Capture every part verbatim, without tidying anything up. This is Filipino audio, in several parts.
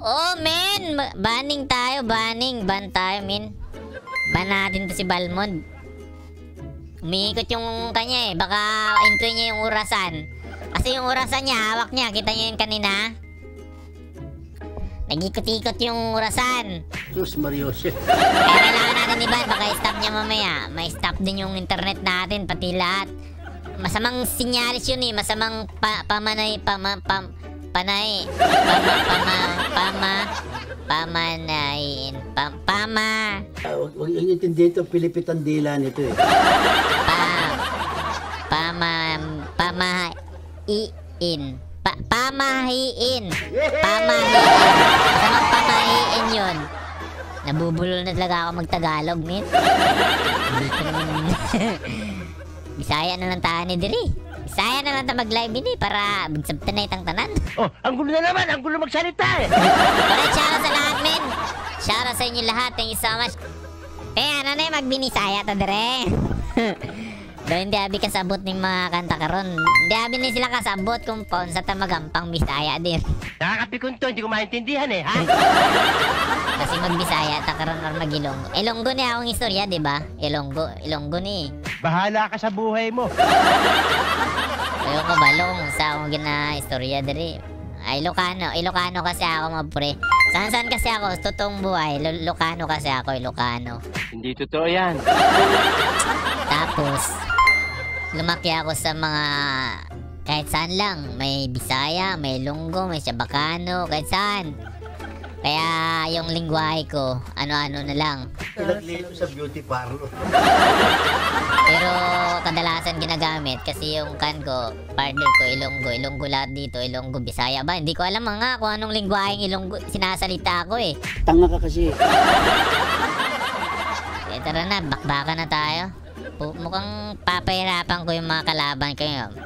Oh, men! Banning tayo, banning. Ban tayo, men. Ban natin to si Balmond. Umiikot yung kanya eh. Baka entry niya yung orasan. Kasi yung orasan niya, hawak niya. Kita niyo yung kanina? Nag-ikot-ikot yung orasan. Sus, Mariose. Kaya kailangan natin i-ban. Baka i-stop niya mamaya. May stop din yung internet natin, pati lahat. Masamang sinyalis yun eh. Masamang pa pamanay, pama, pam, panay, pama, pama, pama, pamanayin, pam, pama. Uh, Huwag yung intindihin ito, Pilipitan dila nito eh. Pa, pama, pamahiin. Pa, pamahiin. Pamahiin. Masamang pamahiin yun. Nabubulol na talaga ako mag-Tagalog, men. Hindi ko naman... Bisaya na lang tayo ni Diri. Bisaya na lang tayo mag-live ini para magsabta na itang tanan. Oh, ang gulo na naman. Ang gulo magsalita eh. Alright, shout out sa lahat, men. Shout out sa inyo lahat. Thank you so much. Eh, ano na yung magbinisaya ta, Diri? Do hindi abi kasabot ning mga kanta karon. Hindi abi ni sila kasabot kung paon sa ta magampang Bisaya dir. Nakakapikon to, hindi ko maintindihan eh, ha? Kasi magbisaya ta karon or magilonggo. Ilonggo ni akong istorya, di ba? Ilonggo, Ilonggo ni. Bahala ka sa buhay mo. Ayo ko balong sa akong gina istorya diri. Ay Ilocano, Ilocano kasi ako mapre. Saan-saan kasi ako, totoong buhay. Ilocano kasi ako, Ilocano. Hindi totoo yan. Tapos lumaki ako sa mga kahit saan lang. May Bisaya, may Ilonggo, may Chabacano, kahit saan. Kaya yung lingwahe ko, ano-ano na lang. Pinaglito sa beauty parlor. Pero kadalasan ginagamit kasi yung kan ko, partner ko, Ilonggo. Ilonggo lahat dito, Ilonggo, Bisaya ba? Hindi ko alam nga kung anong lingwaheng Ilonggo sinasalita ko eh. Tanga ka kasi. Eh tara na, bakbaka na tayo. Mukhang papahirapan ko yung mga kalaban ko yun.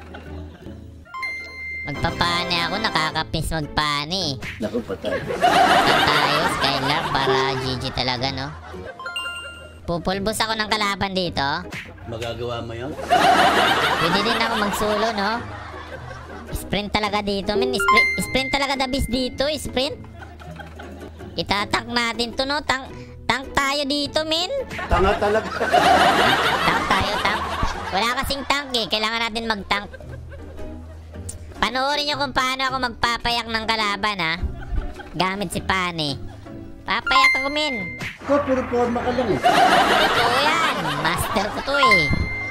Magpapani ako, nakakapis magpani. Naku, patay. Saan tayo, Skylar, para G G talaga, no? Pupulbos ako ng kalaban dito. Magagawa mo yun? Pwede din ako mag-solo, no? Sprint talaga dito, min. Sprint, sprint talaga the best dito, sprint. Itatak natin to, no? Tank, tank tayo dito, min. Tanga talaga. Tank tayo, tank. Wala kasing tank eh. Kailangan natin mag-tank. Panoorin nyo kung paano ako magpapayak ng kalaban, ha? Gamit si Pani. Papayak ako, min. Ko, puro forma ka lang eh. Totoo yan. Master ko to eh.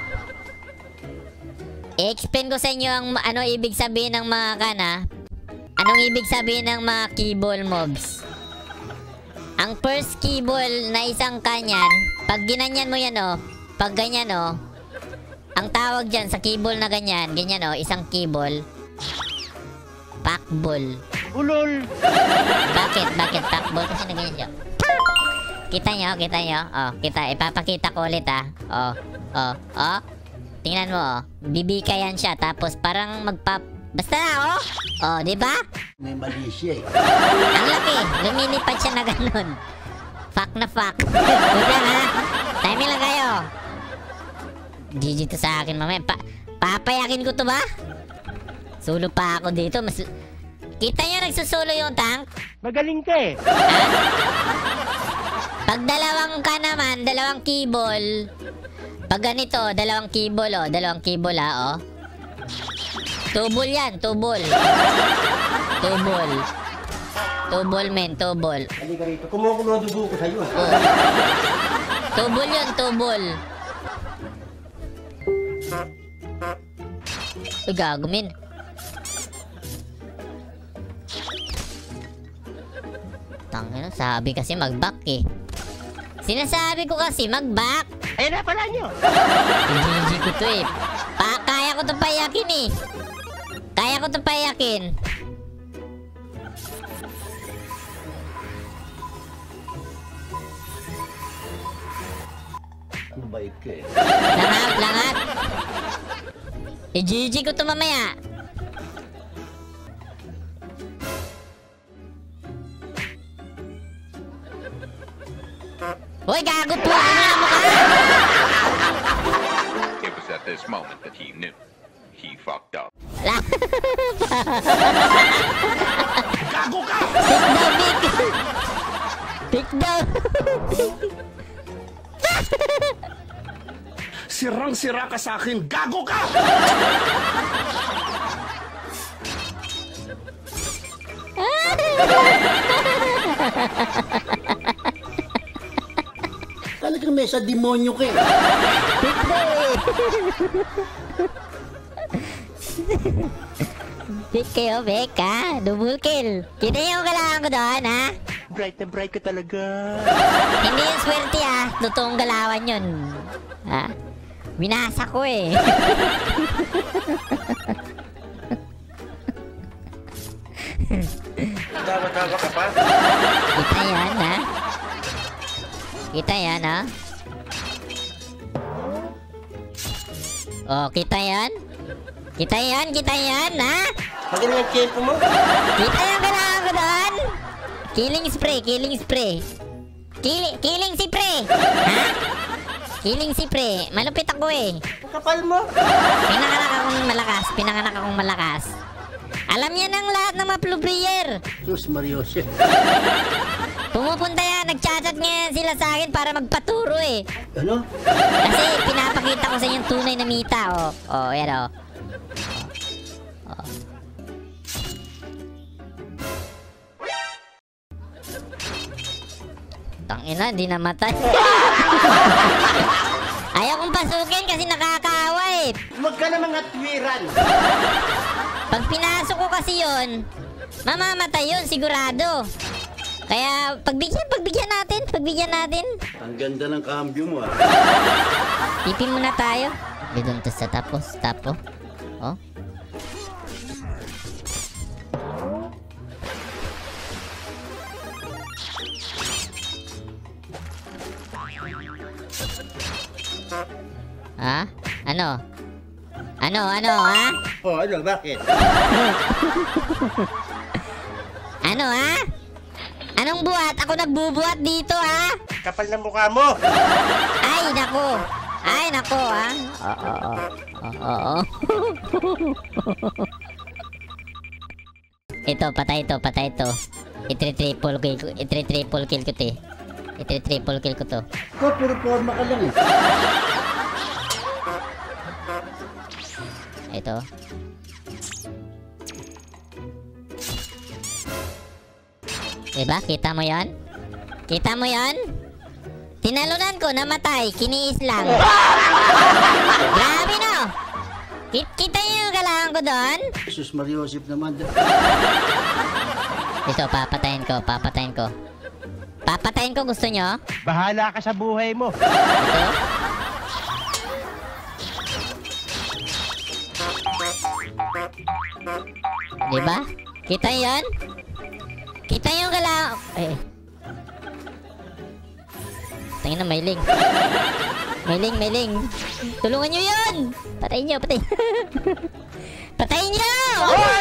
I-explain ko sa inyo ang ano ibig sabihin ng mga kana. Anong ibig sabihin ng mga keyball mobs. Ang first keyball na isang kanyan, pag ginanyan mo yan oh, pag ganyan oh, ang tawag dyan sa keyball na ganyan, ganyan oh, isang keyball, packball. Ulol. Bakit? Bakit packball? Kasi na ganyan siya. Kita nyo, kita nyo. Oh, kita. Ipapakita ko ulit ah. Oh, oh, oh. Tingnan mo oh. Bibikayan siya. Tapos parang magpap... Basta na oh. Oh, di ba? May mali siya eh. Ang laki. Lumilipad siya na ganun. Fuck na fuck. Wait lang ha. Timing lang kayo. G G to sa akin mamaya. Pa papayakin ko to ba? Solo pa ako dito. Mas... Kita nyo nagsusulo yung tank? Magaling ka eh. Pag dalawang ka naman, dalawang keyball. Pag ganito, dalawang keyball oh. Dalawang keyball ah oh. Tubol yan, tubol. Tubol. Tubol men, tubol. Halika rito. Kumukulo dugo ko sa'yo. Oh. Tubol yun, tubol. Uy, gago men. Tangina, sabi kasi mag-back eh. Sinasabi ko kasi mag-back. Ayun na pala nyo. G G ko to eh. Pa kaya ko to payakin eh. Kaya ko to payakin. Ang bait ka eh. Langat, langat. Eh, G G ko to mamaya. Hoy, gago po! Ano mo ka? It was at this moment that he knew. He fucked up. Gago ka! Sit down Fake daw. Sirang-sira ka sa akin, gago ka! Talagang may sa demonyo ka eh. Fake kayo, fake ha? Double kill. Kita yung kailangan ko doon, ha? Bright na bright ka talaga. Hindi yung swerte, ha? Totoong galawan yun. Ha? Binasa ko, eh. Tawa-tawa ka pa. Kita yan, ha? Kita yan, ha? Oh, kita yan? Kita yan, kita yan, ha? Magaling ang tempo mo. Kita yung kailangan ko doon? Killing spray, killing spray. Killing, killing si pre. Ha? Killing si pre. Malupit ako eh. Ang kapal mo. Pinanganak akong malakas, pinanganak akong malakas. Alam yan ng lahat ng mga blue player. Sus Mariose. Pumupunta yan, nagchat-chat ngayon sila sa akin para magpaturo eh. Ano? Kasi pinapakita ko sa inyo tunay na mita, oh. Oh, yan oh. Oh. Tangina, hindi namatay. Ayaw kong pasukin kasi nakakaawa eh. Huwag ka na mga twiran. Pag pinasok ko kasi yun, mamamatay yun, sigurado. Kaya, pagbigyan, pagbigyan natin, pagbigyan natin. Ang ganda ng cambio mo ah. Tipin muna tayo. Dito to sa tapos, tapo. Oh. Ha? Ano? Ano, ano, ha? Oh, ano, bakit? Ano, ha? Anong buhat? Ako nagbubuhat dito, ha? Kapal na mukha mo. Ay, nako. Ay, nako, ha? Oo, oo, oo, oo. Ito, patay ito, patay ito. Itri-triple kill ko, itri-triple kill ko, te. Itri-triple kill ko to. Ko, puro forma ka lang eh. Ito. Diba? Kita mo yan? Kita mo yan? Tinalunan ko, namatay. Kiniis lang. Grabe no? Kit kita niyo yung kailangan ko doon? Sus Mariosip naman. Ito, papatayin ko, papatayin ko. Papatayin ko, gusto nyo? Bahala ka sa buhay mo. Ito. Diba? Kita yan? Kita yung kailangan... Eh. Tingin na, mailing. Mailing, mailing. Tulungan nyo yun! Patayin nyo, patayin. Patayin nyo! Hoy!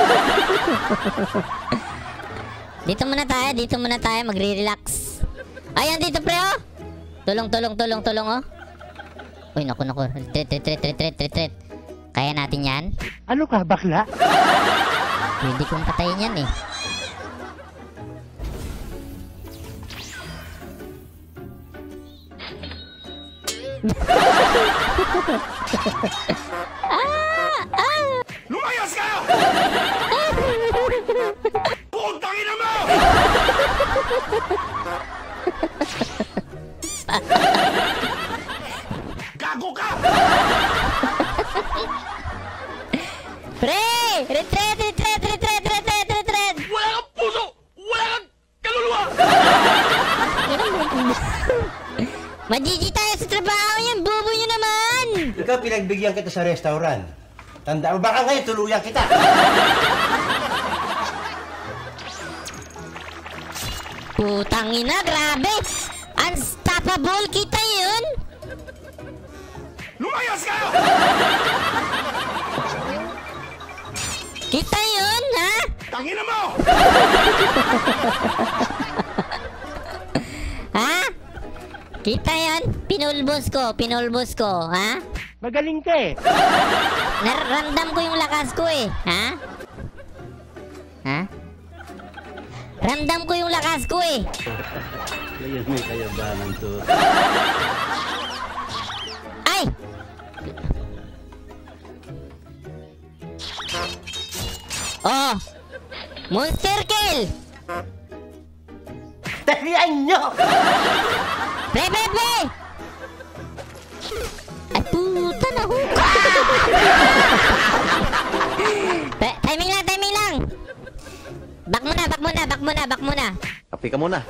Dito muna tayo, dito muna tayo. Magre-relax. Ayan, dito pre, oh! Tulong, tulong, tulong, tulong, oh. Uy, naku, naku. Retreat, retreat, retreat, retreat. Kaya natin yan? Ano ka, bakla? Pwede kong patayin yan, eh. Ah! Ah! Lumayas ka! Puntang ina mo! Gago ka! Pre! Retreat! Retreat! Retreat! Retreat! Retreat! Wala kang puso! Wala kang kaluluwa! Majiji tayo sa trabaho yan! Bobo nyo naman! Ikaw, pinagbigyan kita sa restaurant. Tanda mo, baka ngayon tuluyan kita. Putang ina, grabe! Unstoppable kita yun! Lumayas ka! Kita yun, ha? Tangina mo! Ha? Kita yan? Pinulbos ko, pinulbos ko, ha? Magaling ka eh. Naramdam ko yung lakas ko eh, ha? Ha? Ramdam ko yung lakas ko eh. Ngayon may kayabangan to. Ay! Oh! Monster kill! Dalian nyo! Play, play, play! Ay, puta na ho! Pe- timing lang, timing lang! Back muna, back muna, back muna, back muna. Kapi ka muna.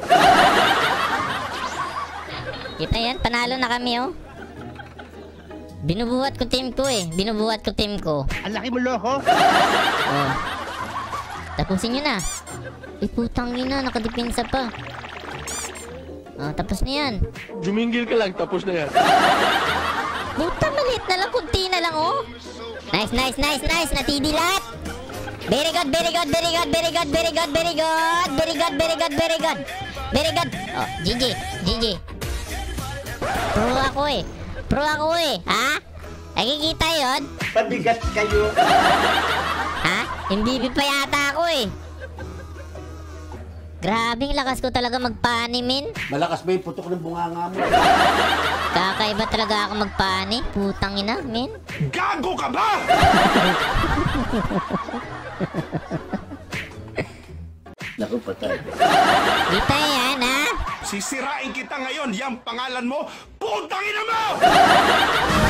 Kita yan, panalo na kami oh. Binubuhat ko team ko eh. Binubuhat ko team ko. Ang laki mo, loko. Oh. Tapusin nyo na. Eh, putang ina, nakadepensa pa. Oh, tapos na yan. Jumingil ka lang, tapos na yan. Puta, maliit na lang, kunti na lang oh. Nice, nice, nice, nice. Natidi lahat. Very good, very good, very good, very good, very good, very good, very good, very good, very good. Very good. Oh, G G, G G. Pro ako eh. Pro ako eh. Ha? Nakikita yun? Pabigat kayo. Ha? M V P pa yata ako eh. Grabing lakas ko talaga magpani, min. Malakas ba yung putok ng bunganga mo? Kakaiba talaga ako magpani. Putang ina, min. Gago ka ba? Naku, patay. Kita yan, ha? Sisirain kita ngayon, yung pangalan mo, putang ina mo!